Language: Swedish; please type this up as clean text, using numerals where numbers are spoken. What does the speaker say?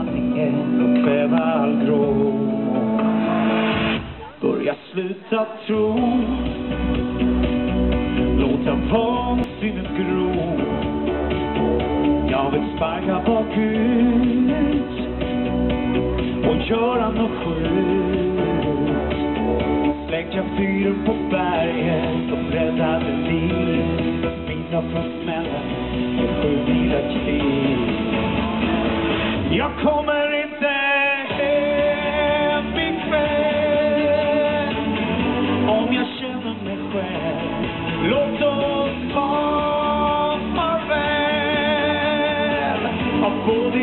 sanningen och kväva all grå. Börja sluta tro, låta vansinnet gro. Jag vill sparka bakut och göra något sjukt. Släcka fyren på berget och räddade liv. Mina försmällen är 7 mila krig. Jag kommer inte hem ikväll om jag känner mig själv. Låt oss ha farväl av både